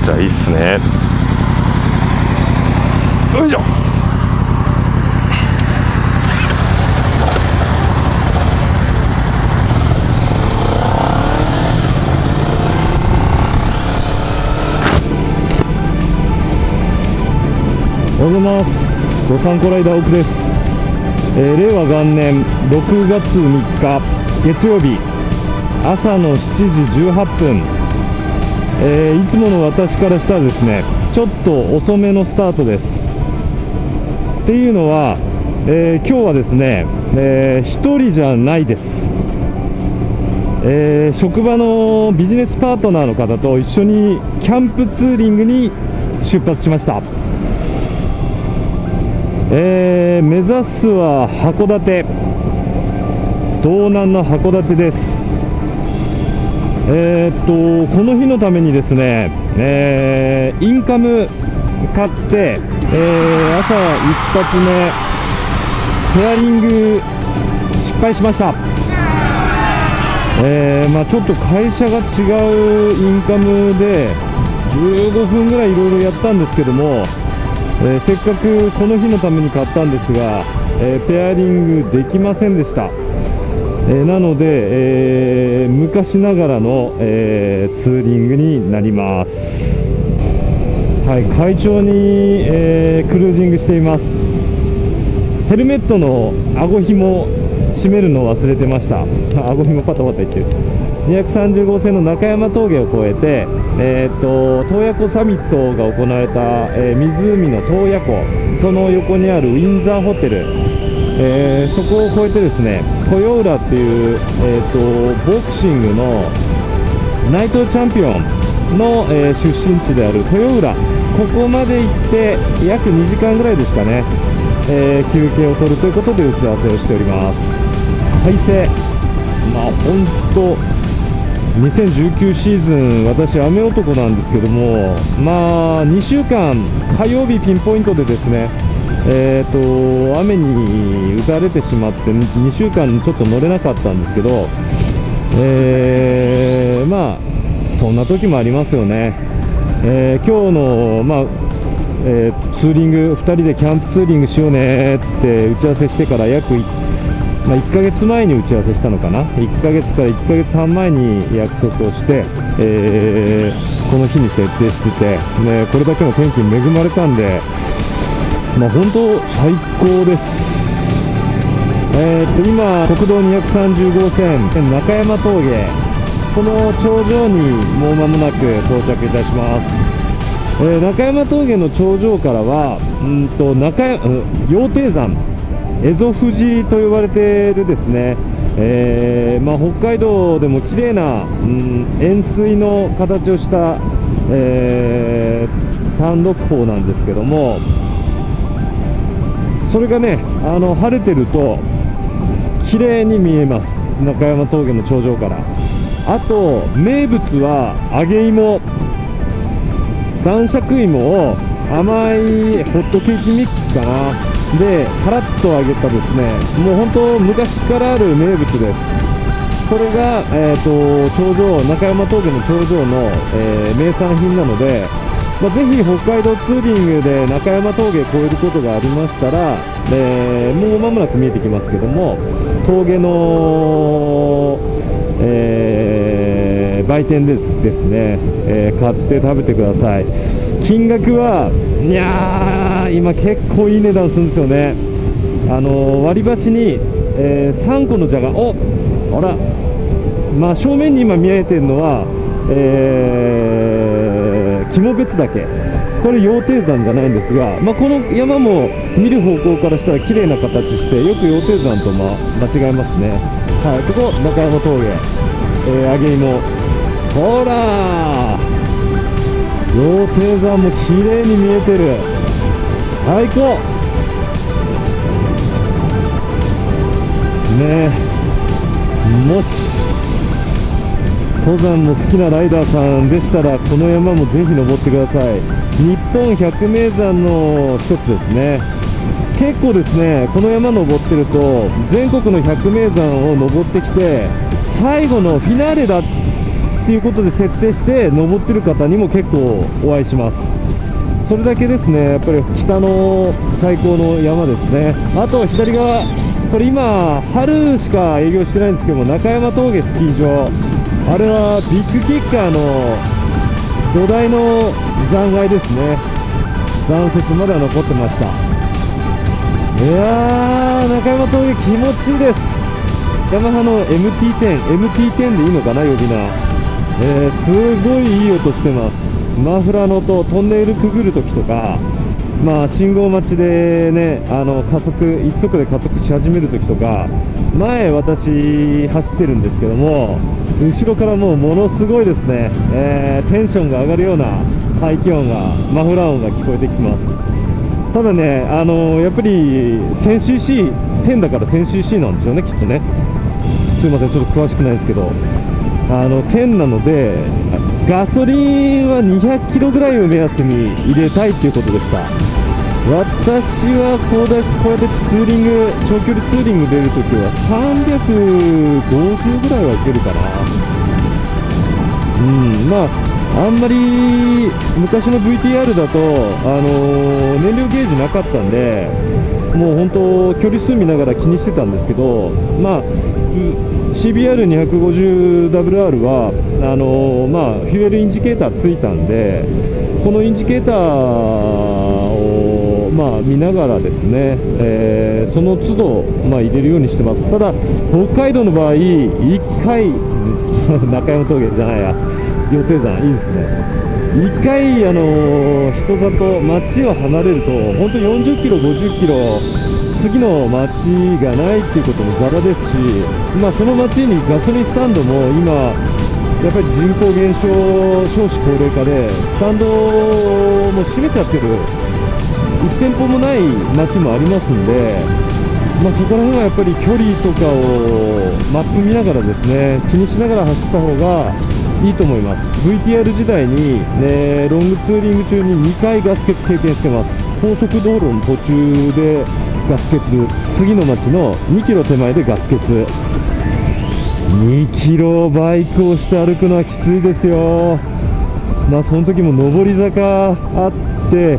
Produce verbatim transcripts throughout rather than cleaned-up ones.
じゃあいいっすね。よいしょ。 おはようございます。どさんこライダー奥です。えー、れいわ元年ろくがつみっか月曜日朝のしちじじゅうはっぷん、えー、いつもの私からしたらですね、ちょっと遅めのスタートです。っていうのは、えー、今日はですね、えー、ひとりじゃないです。えー、職場のビジネスパートナーの方と一緒にキャンプツーリングに出発しました。えー、目指すは函館、道南の函館です。えー、っとこの日のためにですね、えー、インカム買って、えー、朝一発目ペアリング失敗しました。えーまあ、ちょっと会社が違うインカムでじゅうごふんぐらいいろいろやったんですけども、えー、せっかくこの日のために買ったんですが、えー、ペアリングできませんでした。えー、なので、えー、昔ながらの、えー、ツーリングになります。はい、快調に、えー、クルージングしています。ヘルメットの顎ひも締めるのを忘れてました。顎ひもパタパタいってる。にひゃくさんじゅうごうせんの中山峠を越えて、えー、っと洞爺湖サミットが行われた、えー、湖の洞爺湖、その横にあるウィンザーホテル、えー、そこを越えてですね、豊浦っていう、えー、っとボクシングの内藤チャンピオンの、えー、出身地である豊浦、ここまで行って約にじかんぐらいですかね、えー、休憩を取るということで打ち合わせをしております。快晴、まあ本当にせんじゅうきゅうシーズン、私雨男なんですけども、まあにしゅうかん火曜日ピンポイントでですね、えー、と雨に打たれてしまってにしゅうかんちょっと乗れなかったんですけど、えー、まあそんな時もありますよね。えー、今日の、まあえー、ツーリングふたりでキャンプツーリングしようねって打ち合わせしてから約いまあ、いっかげつまえに打ち合わせしたのかな、いっかげつからいっかげつはん前に約束をして、えー、この日に設定してて、ね、これだけの天気に恵まれたんで、まあ、本当最高です。えー、っと今、国道にひゃくさんじゅうごうせん中山峠、この頂上にもう間もなく到着いたします。えー、中山峠の頂上からはうんと中羊蹄山、蝦夷富士と呼ばれているですね、えーまあ、北海道でも綺麗な、うん、円錐の形をした、えー、単独峰なんですけども、それがね、あの晴れてると綺麗に見えます。中山峠の頂上から。あと名物は揚げ芋、男爵芋を甘いホットケーキミックスかなでカラッと揚げたですね、もう本当昔からある名物です。これが、えー、と頂上、中山峠の頂上の、えー、名産品なので、まあ、ぜひ北海道ツーリングで中山峠を越えることがありましたら、えー、もう間もなく見えてきますけども、峠の、えー、売店ですですね、えー、買って食べてください。金額はいやー今結構いい値段するんですよね。あのー、割り箸に、えー、さんこのじゃが、おあら、まあ正面に今見えてるのは、えー、肝別岳、これ羊蹄山じゃないんですが、まあ、この山も見る方向からしたら綺麗な形してよく羊蹄山と、ま、間違えますね。はい、ここ中山峠、えー、揚げ芋、ほらー羊蹄山も綺麗に見えてる。最高ねえ、もし登山も好きなライダーさんでしたらこの山もぜひ登ってください。日本百名山の一つですね。結構ですね、この山登ってると全国の百名山を登ってきて最後のフィナーレだっっていうことで設定して登ってる方にも結構お会いします。それだけですね、やっぱり北の最高の山ですね。あと左側、これ今春しか営業してないんですけども、中山峠スキー場、あれはビッグキッカーの土台の残骸ですね。残雪までは残ってました。いやー、中山峠気持ちいいです。ヤマハの エムティーテン、エムティーテン でいいのかな、呼び名。えー、すごいいい音してます。マフラーの音、トンネルくぐるときとか、まあ、信号待ちでね、あの加速、一速で加速し始めるときとか、前、私、走ってるんですけども、後ろからもうものすごいですね、えー、テンションが上がるような排気音が、マフラー音が聞こえてきます。ただね、あのやっぱり せんシーシー、テンだから せんシーシー なんでしょうね、きっとね。すいません、ちょっと詳しくないですけど、あのテンなので、ガソリンはにひゃくキロぐらいを目安に入れたいということでした。私はこうだこうやってツーリング、長距離ツーリング出るときはさんびゃくごじゅうぐらいはいけるかな。うん、まああんまり昔の ブイティーアール だと、あのー、燃料ゲージなかったんで、もう本当距離数見ながら気にしてたんですけど、まあ シービーアールにひゃくごじゅうダブリューアール はあのー、まあフューエルインジケーターついたんで、このインジケーターをまあ見ながらですね、えー、その都度まあ入れるようにしてます。ただ北海道の場合いっかい中山峠じゃないや、予定山いいですね。いっかいあのー、人里町を離れると本当よんじゅっキロごじゅっキロ次の町がないっていうこともざらですし、まあ、その町にガソリンスタンドも今やっぱり人口減少、少子高齢化でスタンドも閉めちゃってる、いち店舗もない町もありますんで、まあ、そこら辺はやっぱり距離とかをマップ見ながらですね、気にしながら走った方がいいと思います。 ブイティーアール 時代に、ね、ロングツーリング中ににかいガス欠経験してます。高速道路の途中でガス欠、次の町のにキロ手前でガス欠、にキロバイクをして歩くのはきついですよ。まあその時も上り坂あって、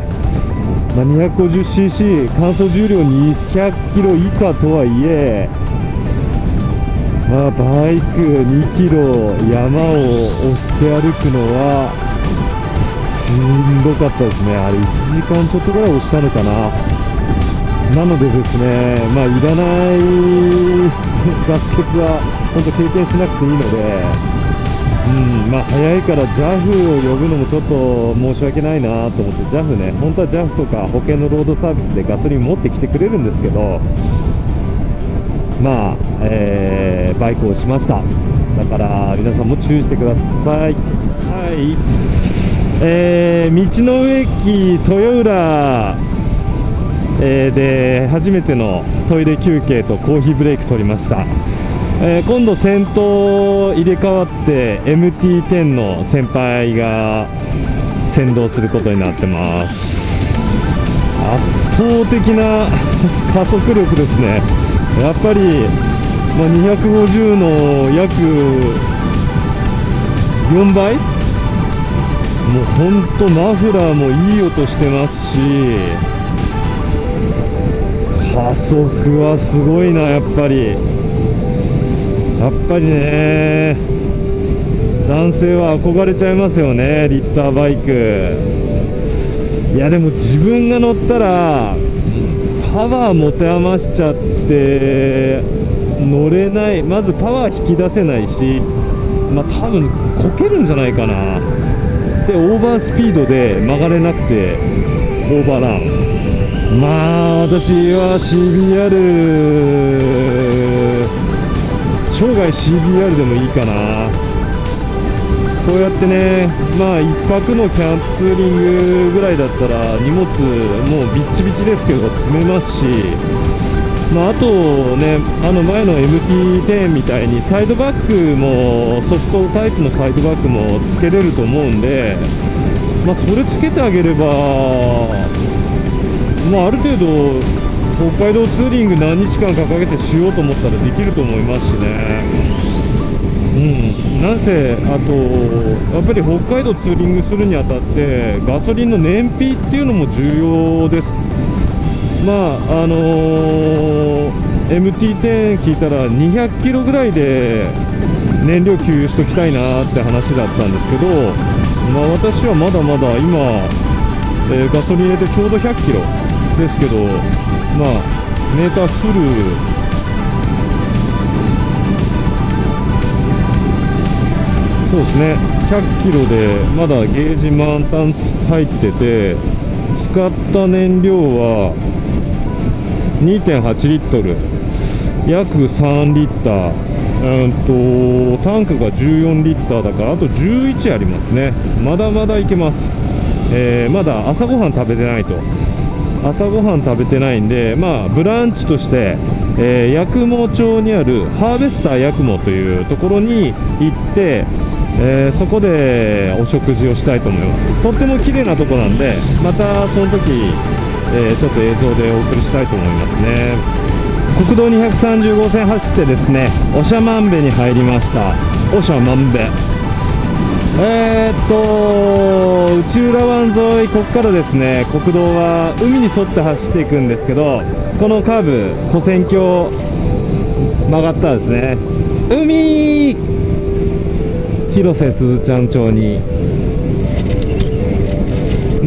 まあ、にひゃくごじゅうシーシー 乾燥重量にひゃくキロ以下とはいえ、まあ、バイクにキロ山を押して歩くのはしんどかったですね。あれいちじかんちょっとぐらい押したのかな。なのでですね、まあ、いらないガス欠は本当経験しなくていいので、うん、まあ、早いから ジャフ を呼ぶのもちょっと申し訳ないなと思って、ジャフ ね、本当は ジャフ とか保険のロードサービスでガソリン持ってきてくれるんですけど、まあ、えー、バイクをしました。だから皆さんも注意してください。はい、えー、道の上駅豊浦、えー、で初めてのトイレ休憩とコーヒーブレイク取りました。えー、今度先頭入れ替わって エムティーテン の先輩が先導することになってます。圧倒的な加速力ですね。やっぱり、まあ、にひゃくごじゅうの約よんばい、もう本当マフラーもいい音してますし、加速はすごいな。やっぱりやっぱりね、男性は憧れちゃいますよね、リッターバイク。いやでも自分が乗ったらパワー持て余しちゃって乗れない、まずパワー引き出せないし、まあ多分こけるんじゃないかな。でオーバースピードで曲がれなくてオーバーラン。まあ私は シービーアール、生涯 シービーアール でもいいかな。こうやってね、まあいっぱくのキャンプツーリングぐらいだったら荷物もうビッチビチですけど積めますし、まあ、あとね、あの前の エムティーテン みたいにサイドバックもソフトタイプのサイドバックもつけれると思うんで、まあ、それつけてあげれば、まあ、ある程度北海道ツーリング何日間かかけてしようと思ったらできると思いますしね。 ん、なんせ、あと、やっぱり北海道ツーリングするにあたって、ガソリンの燃費っていうのも重要です。まあ、あのー、エムティーテン 聞いたらにひゃくキロぐらいで燃料給油しときたいなって話だったんですけど、まあ、私はまだまだ今、えーガソリン入れてちょうどひゃくキロですけど、まあ、メーターフル。そうですね、ひゃくキロでまだゲージ満タン入ってて、使った燃料は にてんはちリットル、約さんリッター、うんとタンクがじゅうよんリッターだから、あとじゅういちありますね。まだまだいけます。えー、まだ朝ごはん食べてないと。朝ごはん食べてないんで、まあ、ブランチとして、えー、八雲町にあるハーベスター八雲というところに行って、えーそこでお食事をしたいと思います。とっても綺麗なとこなんで、またその時、えーちょっと映像でお送りしたいと思いますね。国道にひゃくさんじゅうごせん走ってですね、長万部に入りました。長万部、えーっと内浦湾沿い、ここからですね、国道は海に沿って走っていくんですけど、このカーブ、跨線橋曲がったですね。海、広瀬すずちゃん町に、うん、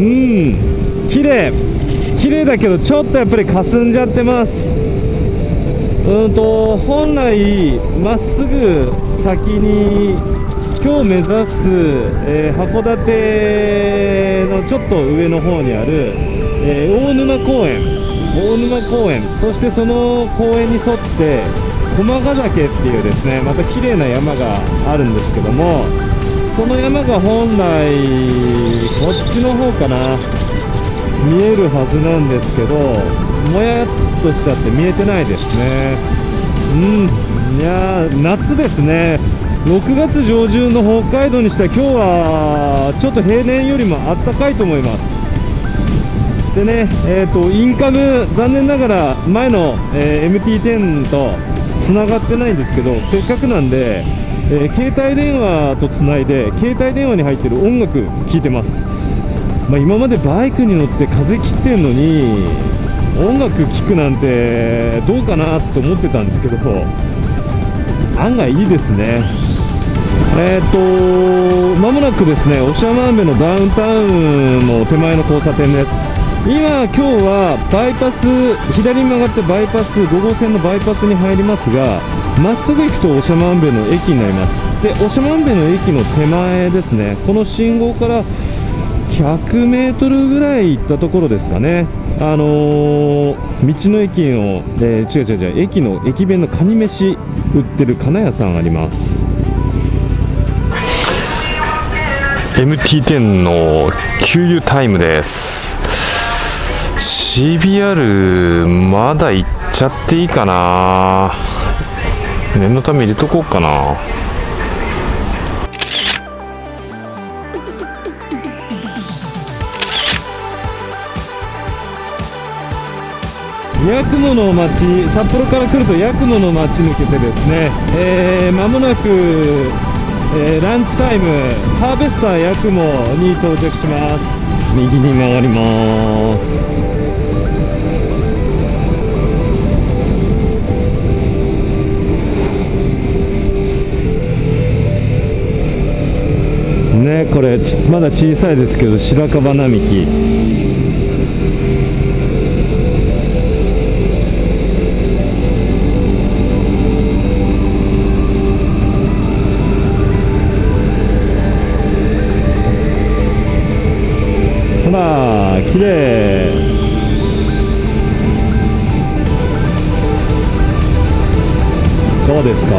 綺麗綺麗だけど、ちょっとやっぱり霞んじゃってます。うんと本来まっすぐ先に今日目指す、えー函館のちょっと上の方にある、えー大沼公園大沼公園、そしてその公園に沿って駒ヶ岳っていうですね、また綺麗な山があるんですけども、その山が本来こっちの方かな、見えるはずなんですけど、もやっとしちゃって見えてないですね。うん、いやー、夏ですね。ろくがつ上旬の北海道にしては、今日はちょっと平年よりも暖かいと思います。でね、えーと、インカム、残念ながら前の、えー エムティーテン とつながってないんですけど、せっかくなんで、えー携帯電話とつないで、携帯電話に入ってる音楽聴いてます。まあ、今までバイクに乗って風切ってんのに音楽聴くなんてどうかなと思ってたんですけど、案外いいですね。えーとまもなくですね、長万部のダウンタウンの手前の交差点です。今今日はバイパス、左に曲がってバイパス、ご号線のバイパスに入りますが、まっすぐ行くと長万部の駅になります。で、長万部の駅の手前ですね、この信号からひゃくメートルぐらい行ったところですかね、あのー、道の駅の、えー、違う違う違う、駅の駅弁のカニ飯売ってる金屋さんあります。エムティーテン の給油タイムです。シービーアール まだ行っちゃっていいかな、念のため入れとこうかな。八雲の町、札幌から来ると八雲の町抜けてですね、えー、間もなく、えー、ランチタイムハーベスター八雲に到着します。右に曲がります。ね、これまだ小さいですけど白樺並木、ほら綺麗。どうですか。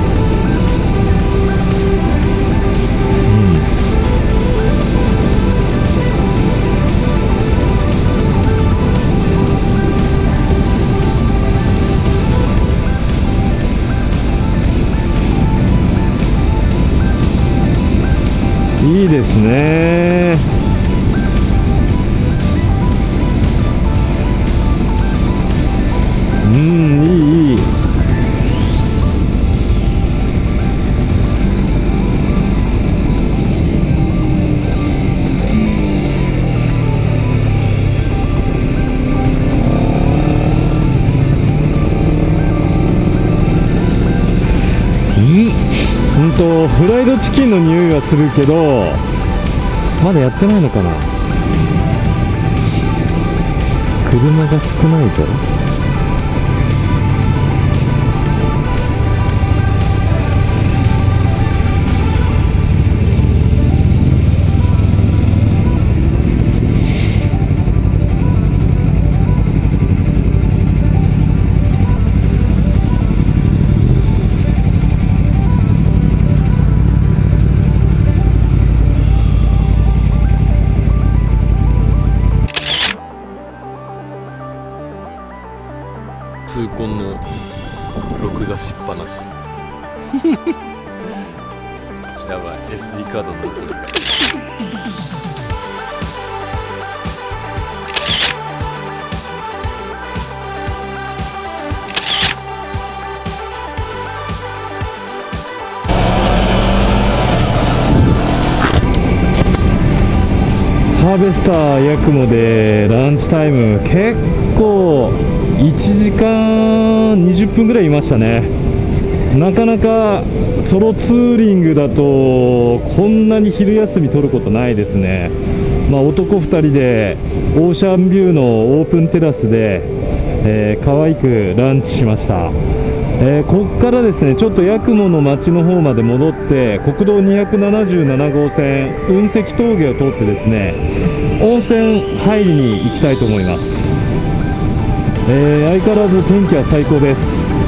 いいですね。うん、いいいい。 とフライドチキンの匂いはするけど、まだやってないのかな。車が少ないぞ。 痛恨の録画しっぱなしやばい、 エスディー カードの残る。 ハーベスターヤクモでランチタイム結構いちじかんにじゅっぷんぐらいいましたね。なかなかソロツーリングだとこんなに昼休み取ることないですね。まあ、男ふたりでオーシャンビューのオープンテラスで、えー、可愛くランチしました。えー、ここからですねちょっと八雲の町の方まで戻って国道にひゃくななじゅうなな号線雲石峠を通ってですね温泉入りに行きたいと思います。えー、相変わらず天気は最高です。